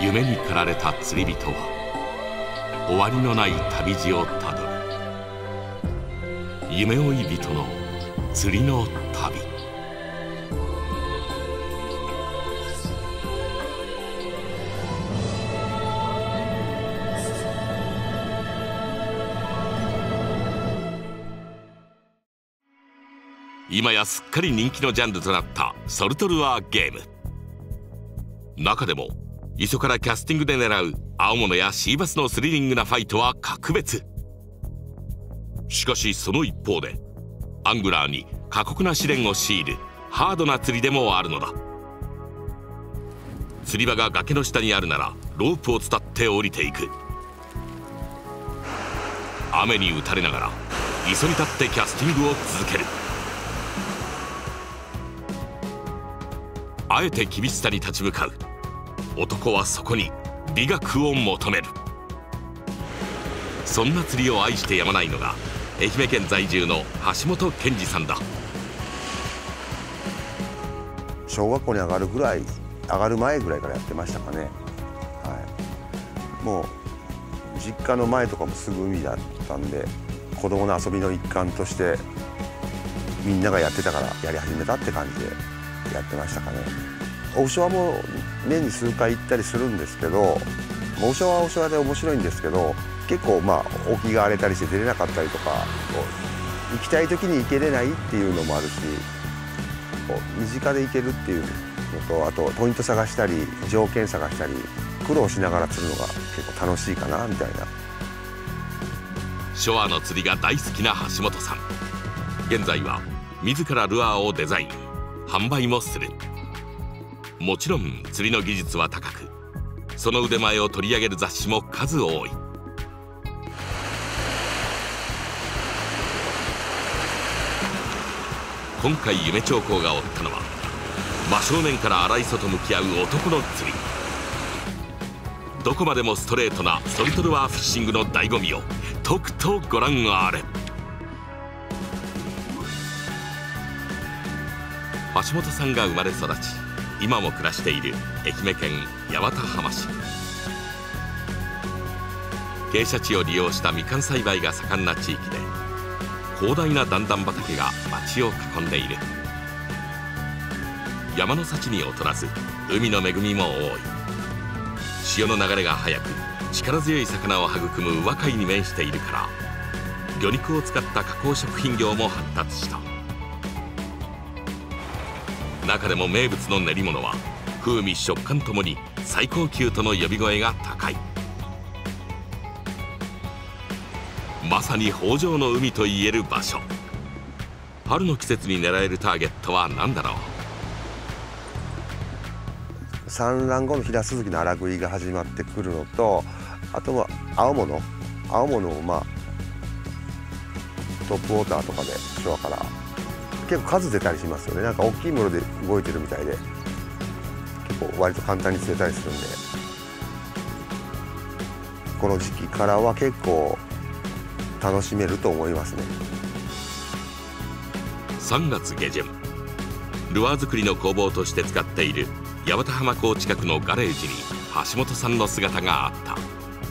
夢に駆られた釣り人は終わりのない旅路をたどる。夢追い人の釣りの旅。今やすっかり人気のジャンルとなったソルトルアーゲーム。中でも磯からキャスティングで狙う青物やシーバスのスリリングなファイトは格別。しかしその一方でアングラーに過酷な試練を強いるハードな釣りでもあるのだ。釣り場が崖の下にあるならロープを伝って降りていく。雨に打たれながら磯に立ってキャスティングを続ける。あえて厳しさに立ち向かう男はそこに美学を求める。そんな釣りを愛してやまないのが愛媛県在住の橋本健二さんだ。 小学校に上がる前ぐらいからやってましたかね。はい、もう実家の前とかもすぐ海だったんで、子供の遊びの一環としてみんながやってたからやり始めたって感じでやってましたかね。オフショアも年に数回行ったりするんですけど、オフショアはオフショアで面白いんですけど、結構沖が荒れたりして出れなかったりとか、行きたい時に行けれないっていうのもあるし、身近で行けるっていうのと、あとポイント探したり条件探したり苦労しながら釣るのが結構楽しいかなみたいな。 ショアの釣りが大好きな橋本さん。現在は自らルアーをデザイン販売もする。もちろん釣りの技術は高く、その腕前を取り上げる雑誌も数多い。今回夢長考が追ったのは真正面から荒磯と向き合う男の釣り。どこまでもストレートなソルトルアーフィッシングの醍醐味をとくとご覧あれ。橋本さんが生まれ育ち今も暮らしている愛媛県八幡浜市。傾斜地を利用したみかん栽培が盛んな地域で、広大な段々畑が町を囲んでいる。山の幸に劣らず海の恵みも多い。潮の流れが速く力強い魚を育む宇和海に面しているから、魚肉を使った加工食品業も発達した。中でも名物の練り物は風味食感ともに最高級との呼び声が高い。まさに豊穣の海といえる場所。春の季節に狙えるターゲットは何だろう。 産卵後のヒラスズキの荒食いが始まってくるのと、あとは青物をトップウォーターとかでショアから結構数出たりしますよね。なんか大きいもので動いてるみたいで、結構割と簡単に釣れたりするんで、この時期からは結構楽しめると思いますね。 3月下旬、ルアー作りの工房として使っている八幡浜港近くのガレージに橋本さんの姿があった。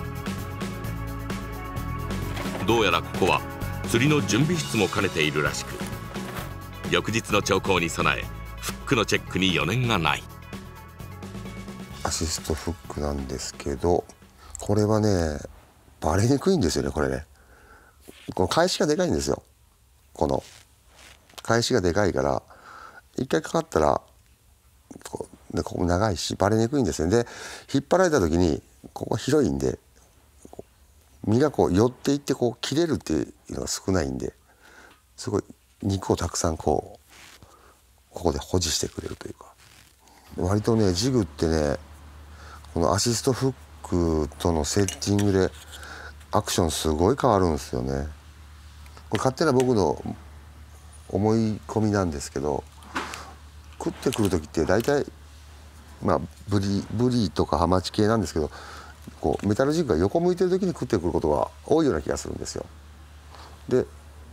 どうやらここは釣りの準備室も兼ねているらしく、翌日の釣港に備えフックのチェックに余念がない。 アシストフックなんですけど、これはねバレにくいんですよね。これね、この返しがでかいんですよ。この返しがでかいから一回かかったらここ長いしバレにくいんですよ。で引っ張られた時にここ広いんで、身が寄っていって切れるっていうのが少ないんで、すごい肉をたくさんここで保持してくれるというか。割とねジグってね、このアシストフックとのセッティングでアクションすごい変わるんですよね。これ勝手な僕の思い込みなんですけど、食ってくる時って大体ブリとかハマチ系なんですけど、メタルジグが横向いてる時に食ってくることが多いような気がするんですよ。で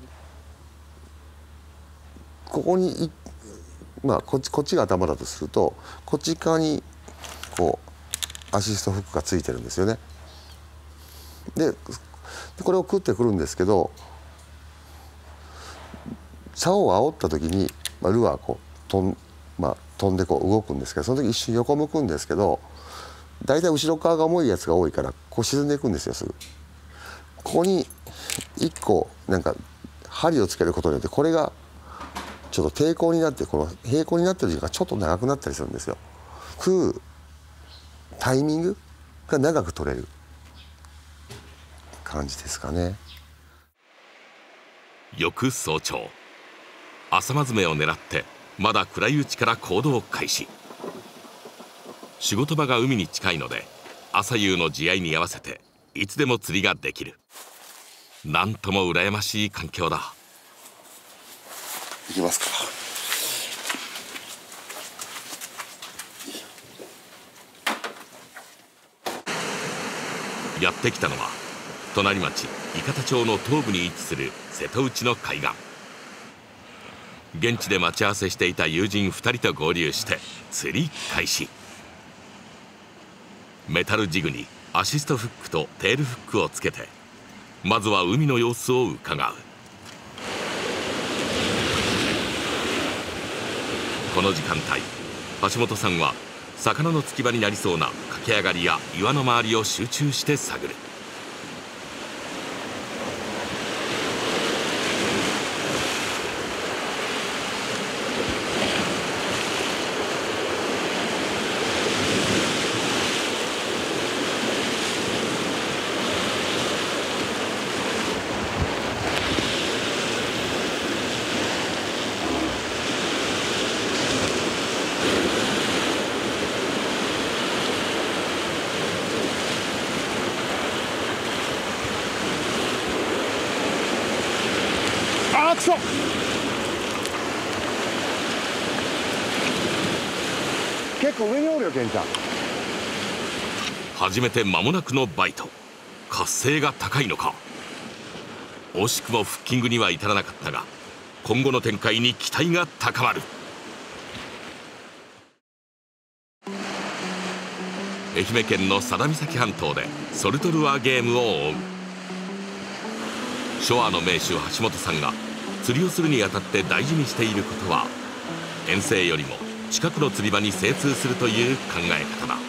ここにこっちが頭だとすると、こっち側にアシストフックがついてるんですよね。でこれを食ってくるんですけど、竿を煽った時に、ルアーこう飛んでこう動くんですけど、その時一瞬横向くんですけど、大体後ろ側が重いやつが多いからこう沈んでいくんですよ、すぐ。ここに1個なんか針をつけることによって、これがちょっと抵抗になって、この平行になってる時間がちょっと長くなったりするんですよ。食うタイミングが長く取れる感じですかね。 翌早朝、朝まずめを狙ってまだ暗いうちから行動開始。仕事場が海に近いので、朝夕の地合いに合わせていつでも釣りができる。なんとも羨ましい環境だ。 いきますか。 やってきたのは隣町伊方町の東部に位置する瀬戸内の海岸。現地で待ち合わせしていた友人2人と合流して釣り開始。メタルジグにアシストフックとテールフックをつけて、まずは海の様子をうかがう。この時間帯、橋本さんは魚の付き場になりそうな駆け上がりや岩の周りを集中して探る。 結構上におるよ、ケンちゃん。 始めて間もなくのバイト。活性が高いのか。惜しくもフッキングには至らなかったが、今後の展開に期待が高まる。愛媛県の佐田岬半島でソルトルアーゲームを追う。ショアの名手橋本さんが釣りをするにあたって大事にしていることは、遠征よりも近くの釣り場に精通するという考え方だ。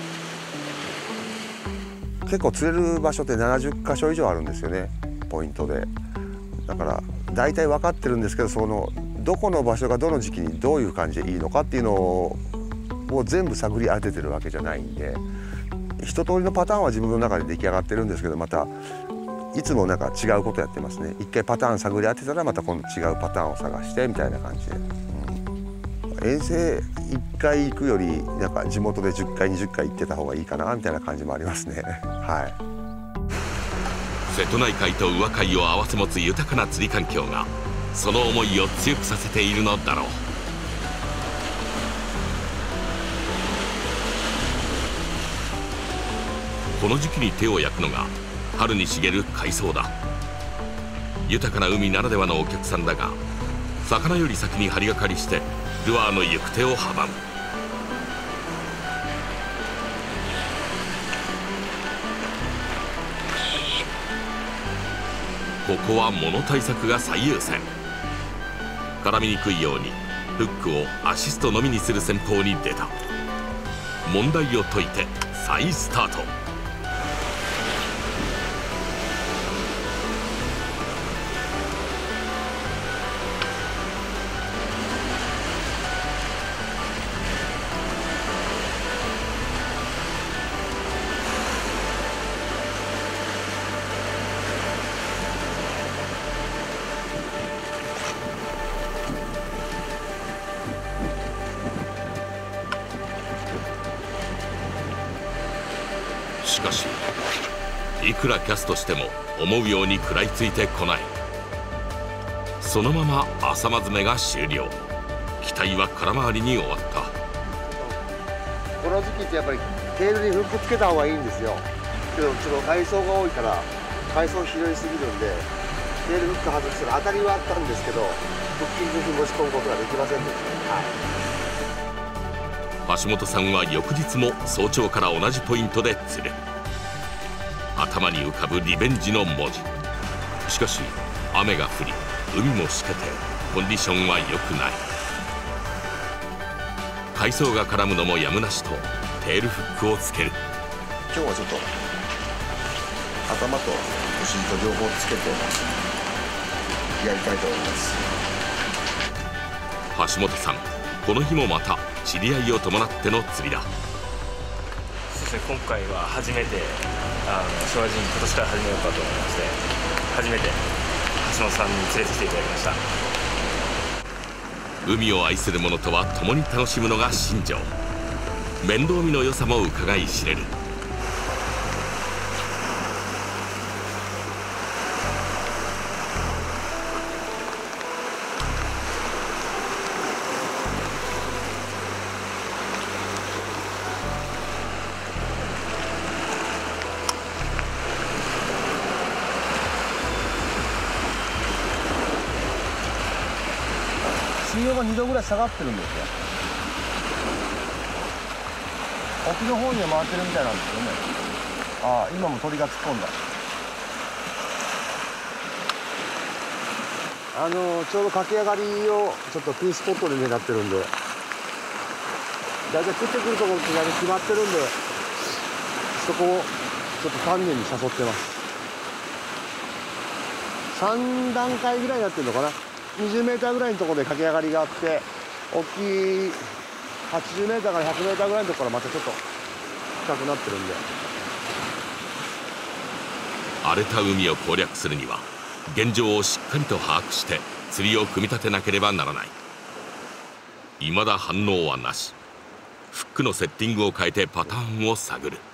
結構釣れる場所って70箇所以上あるんですよね、ポイントで。だから大体分かってるんですけど、そのどこの場所がどの時期にどういう感じでいいのかっていうのを全部探り当ててるわけじゃないんで、一通りのパターンは自分の中で出来上がってるんですけど、またいつもなんか違うことやってますね。一回パターン探り当てたらまた今度違うパターンを探してみたいな感じで。遠征1回行くよりなんか地元で10回20回行ってた方がいいかなみたいな感じもありますね。はい。 瀬戸内海と宇和海を併せ持つ豊かな釣り環境が、その思いを強くさせているのだろう。この時期に手を焼くのが春に茂る海藻だ。豊かな海ならではのお客さんだが、魚より先に針がかりしてルアーの行く手を阻む。ここは物対策が最優先。絡みにくいようにフックをアシストのみにする戦法に出た。問題を解いて再スタート。しかし、いくらキャストしても思うように食らいついてこない。そのまま朝まずめが終了。機体は空回りに終わった。 この時期ってやっぱりテールにフックつけた方がいいんですよ。けどちょっと海藻が多いから海藻拾いすぎるんで、テールフック外して当たりはあったんですけど、フッキングに持ち込むことができませんでした。はい。 橋本さんは翌日も早朝から同じポイントで釣る。頭に浮かぶリベンジの文字。しかし雨が降り海もしけてコンディションは良くない。海藻が絡むのもやむなしとテールフックをつける。 今日はちょっと頭とお尻と両方つけてやりたいと思います。 橋本さん、この日もまた知り合いを伴っての釣りだ。 そうですね、今回は初めて昭和人今年から始めようかと思いまして、初めて橋本さんに連れてきていただきました。 海を愛する者とは共に楽しむのが信条。面倒見の良さもうかがい知れる。 水温が2度ぐらい下がってるんですよ。沖の方には回ってるみたいなんですよね。ああ、今も鳥が突っ込んだ。ちょうど駆け上がりをちょっとピンスポットで狙ってるんで、だいたい食ってくるところって決まってるんで、そこをちょっと丹念に誘ってます。3段階ぐらいになってるのかな。20メーターぐらいのところで駆け上がりがあって、大きい80メーターから100メーターぐらいのところからまたちょっと深くなってるんで。 荒れた海を攻略するには現状をしっかりと把握して釣りを組み立てなければならない。未だ反応はなし。フックのセッティングを変えてパターンを探る。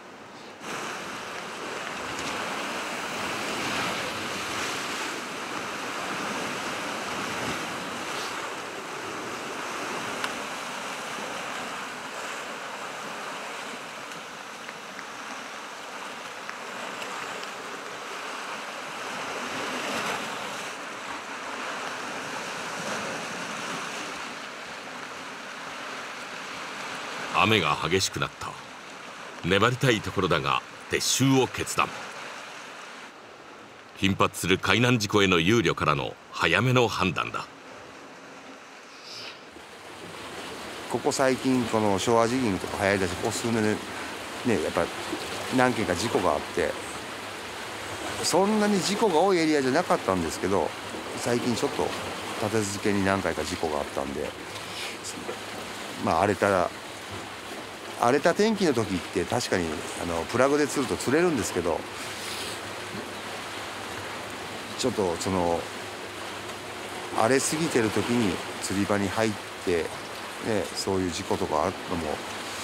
雨が激しくなった。粘りたいところだが撤収を決断。頻発する海難事故への憂慮からの早めの判断だ。 ここ最近この昭和ジギングとか流行りだし、ここ数年でね、やっぱり何件か事故があって、そんなに事故が多いエリアじゃなかったんですけど、最近ちょっと立て続けに何回か事故があったんで、まあ荒れた天気の時って確かにプラグで釣ると釣れるんですけど、ちょっとその荒れすぎてる時に釣り場に入って、ね、そういう事故とかあるのも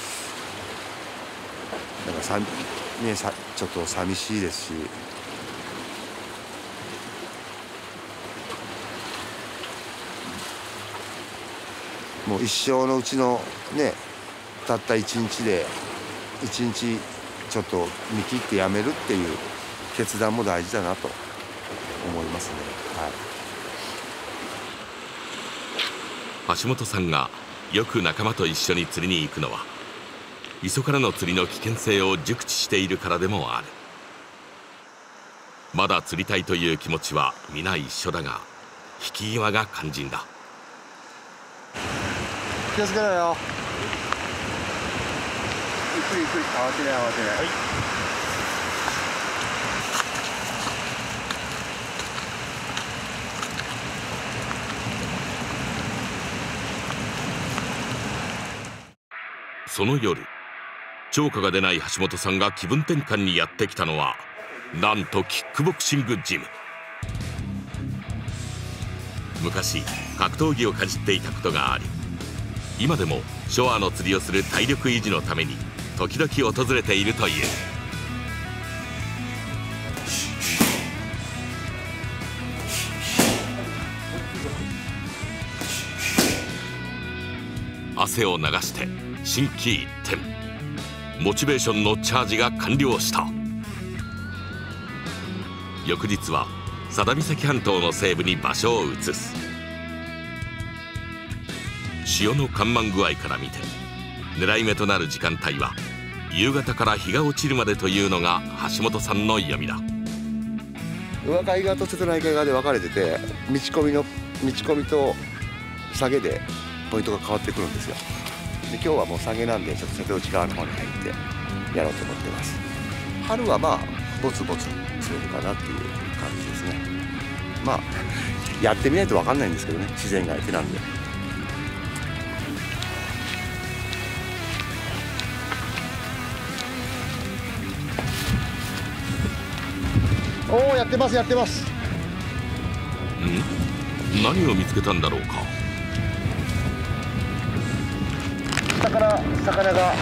なんかちょっと寂しいですし、もう一生のうちのね、たった一日で一日ちょっと見切ってやめるっていう決断も大事だなと思いますね。 はい、橋本さんがよく仲間と一緒に釣りに行くのは磯からの釣りの危険性を熟知しているからでもある。まだ釣りたいという気持ちは皆一緒だが、引き際が肝心だ。 気をつけろよ。ゆっくりゆっくり、慌てない慌てない。はい。 その夜、釣果が出ない橋本さんが気分転換にやってきたのは、なんとキックボクシングジム。昔格闘技をかじっていたことがあり、今でもショアの釣りをする体力維持のために時々訪れているという。汗を流して心機一転、モチベーションのチャージが完了した。翌日は佐田岬半島の西部に場所を移す。潮の干満具合から見て狙い目となる時間帯は夕方から日が落ちるまでというのが橋本さんの読みだ。 宇和海側と瀬戸内海側で分かれてて、道込みと下げでポイントが変わってくるんですよ。で今日はもう下げなんでちょっと瀬戸内側の方に入ってやろうと思ってます。春はまあぼつぼつ釣れるかなっていう感じですね。まあやってみないと分かんないんですけどね、自然が相手なんで。 おお、やってますやってます。 何を見つけたんだろうか。 下から魚が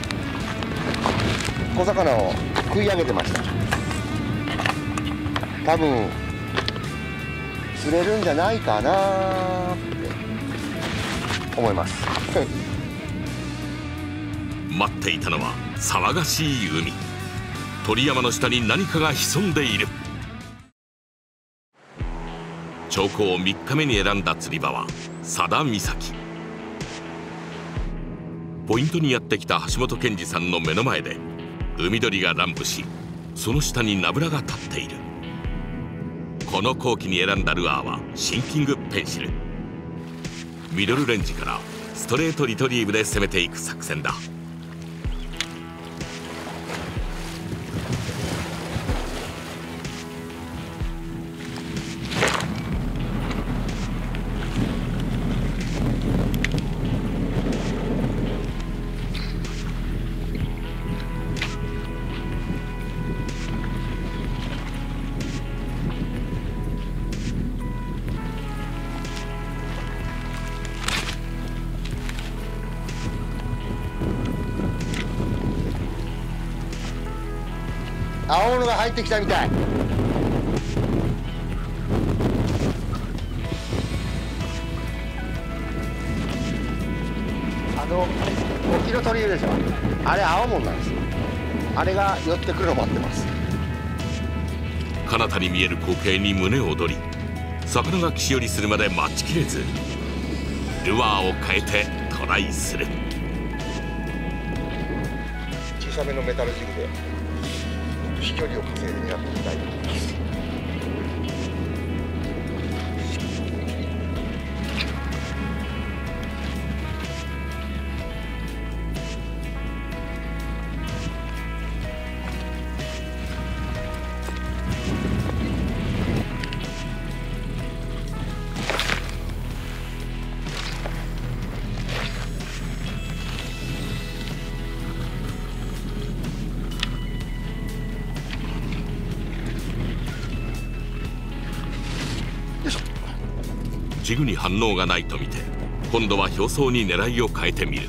小魚を食い上げてました。多分釣れるんじゃないかなって思います待っていたのは騒がしい海。鳥山の下に何かが潜んでいる。長考3日目に選んだ釣り場は佐田岬。ポイントにやってきた橋本健二さんの目の前で海鳥が乱舞し、その下にナブラが立っている。この後期に選んだルアーはシンキングペンシル。ミドルレンジからストレートリトリーブで攻めていく作戦だ。 青物が入ってきたみたい。沖の鳥居でしょ、あれ青物なんですよ。あれが寄ってくるのを待ってます。 彼方に見える光景に胸を躍り、魚が岸寄りするまで待ちきれずルアーを変えてトライする。 小さめのメタルジグで飛距離を稼いで狙ってみたいと思います。 ジグに反応がないと見て今度は表層に狙いを変えてみる。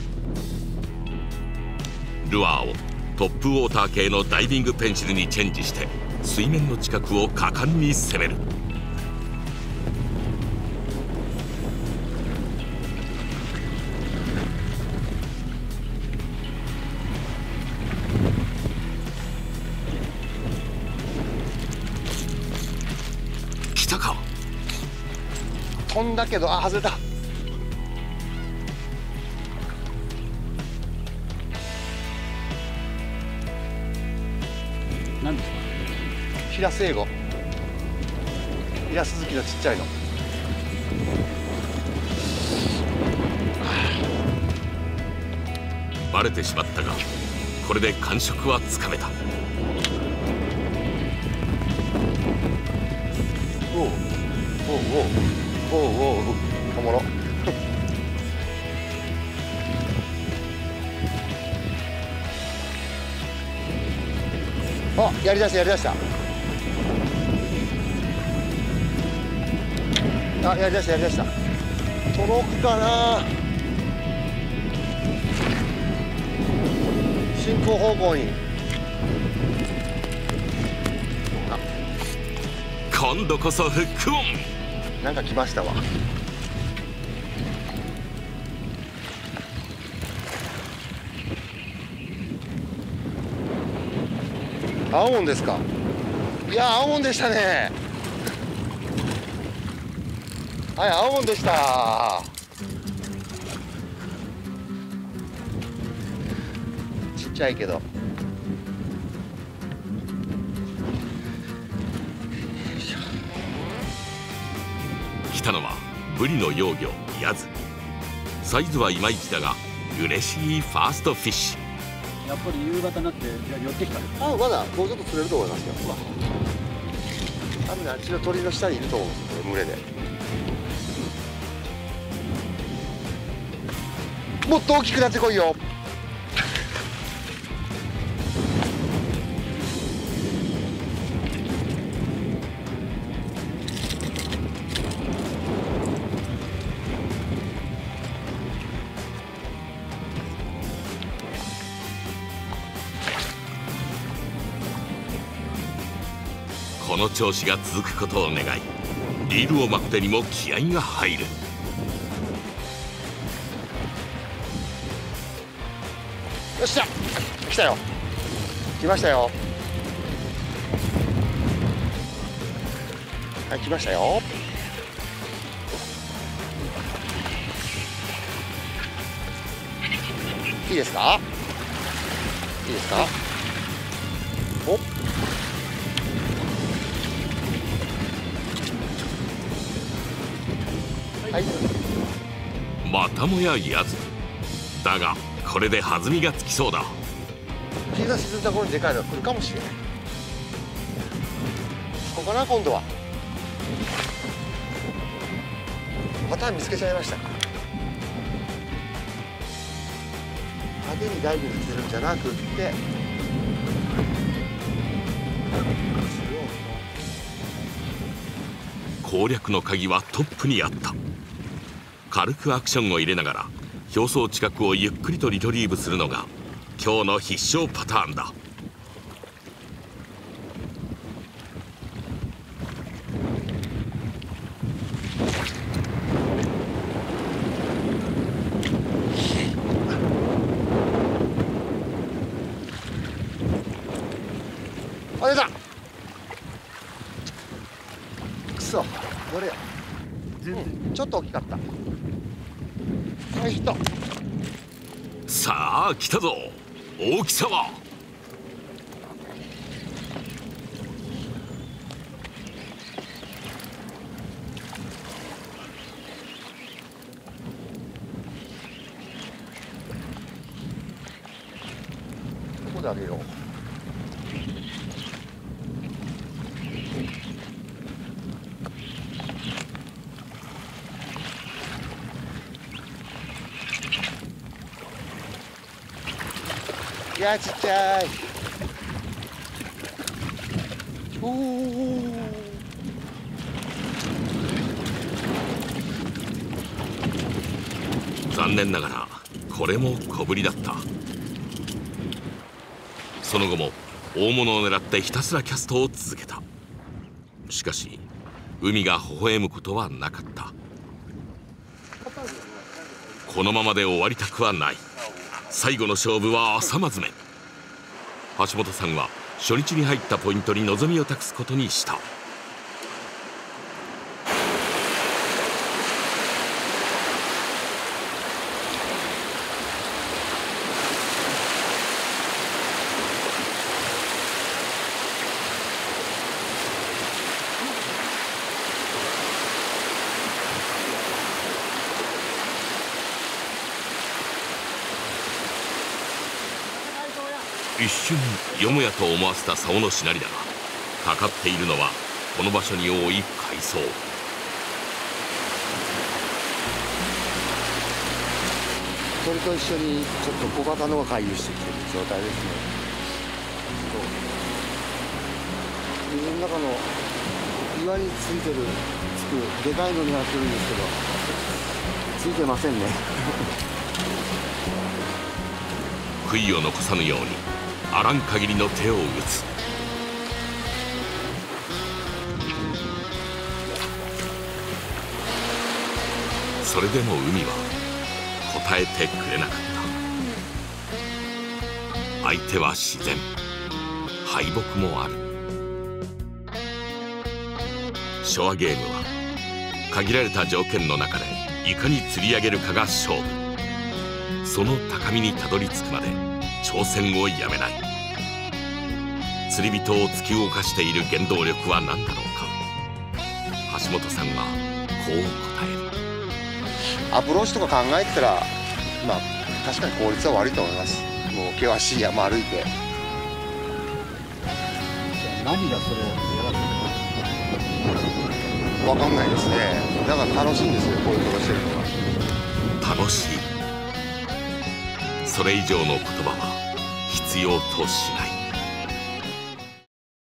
ルアーをトップウォーター系のダイビングペンシルにチェンジして水面の近くを果敢に攻める。来たか。 飛んだけど、あ、外れた。 何ですか？ ヒラスエゴ、ヒラスズキのちっちゃいの。 バレてしまったがこれで感触はつかめた。 おうおうおうおうおう、おもろあ、やりだしたやりだした。あ、やりだしたやりだした。届くかな。進行方向に。 今度こそフックオン。 なんか来ましたわ。青もんですか。いや、青もんでしたね。はい、青もんでした。 ちゃいけど。 来たのはブリの幼魚ヤズ。サイズはいまいちだが嬉しいファーストフィッシュ。 やっぱり夕方になって寄ってきた。 あ、まだもうちょっと釣れると思いますよ。多分ね、あっちの鳥の下にいると思うんですよ、群れで。もっと大きくなってこいよ。 この調子が続くことを願い、リールを巻く手にも気合が入る。 よっしゃ、来たよ。来ましたよ。はい、来ましたよ。いいですか。いいですか。お。はい。 またもややず。だがこれで弾みがつきそうだ。 日が沈んだ頃にでかいのが来るかもしれない。ここかな、今度は。パターン見つけちゃいましたか。派手にダイビングするんじゃなくって攻略の鍵はトップにあった。軽くアクションを入れながら表層近くをゆっくりとリトリーブするのが今日の必勝パターンだ。 あれだ。くそ、どれや。ちょっと大きかった。はい、ヒット。 さあ来たぞ。大きさはどこであげよう。いや、ちっちゃい。おお。 残念ながらこれも小ぶりだった。その後も大物を狙ってひたすらキャストを続けた。しかし海が微笑むことはなかった。このままで終わりたくはない。最後の勝負は朝まずめ。橋本さんは初日に入ったポイントに望みを託すことにした。一瞬よもやと思わせた竿のしなりだが、かかっているのはこの場所に多い海藻。 鳥と一緒にちょっと小型のが回遊してきてる状態ですね。水の中の岩についてるでかいのになってるんですけど、ついてませんね。 悔いを残さぬようにあらん限りの手を打つ。それでも海は答えてくれなかった。相手は自然、敗北もある。ショアゲームは限られた条件の中でいかに釣り上げるかが勝負。その高みにたどり着くまで挑戦をやめない。釣り人を突き動かしている原動力は何だろうか。橋本さんはこう答える。 アプローチとか考えてたら、まあ確かに効率は悪いと思います。もう険しい山歩いて。 何がそれをやらせる分かんないですね。だから楽しいんですよ、こういうことしてるのは。 楽しい。それ以上の言葉は必要としない。